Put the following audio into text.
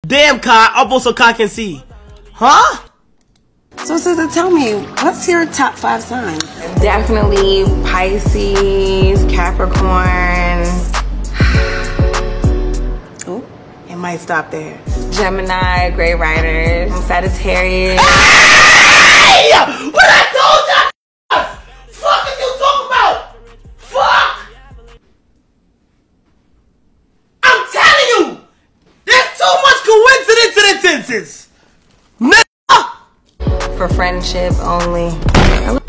Damn, Kai, also Kai can see. Huh? So, SZA, tell me, what's your top 5 signs? Definitely Pisces, Capricorn. Oh, It might stop there. Gemini, Gray Riders, Sagittarius. Hey! What I told you! Fuck is you talking about? Fuck! I'm telling you! There's too much coincidences! For friendship only.